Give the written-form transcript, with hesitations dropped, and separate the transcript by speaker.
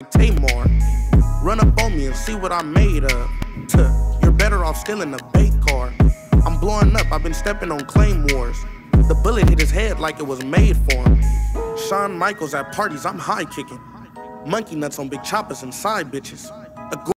Speaker 1: Tamar. Run up on me and see what I'm made of. You're better off stealing a bait car. I'm blowing up, I've been stepping on claymores. The bullet hit his head like it was made for him. Shawn Michaels at parties, I'm high kicking. Monkey nuts on big choppers and side bitches.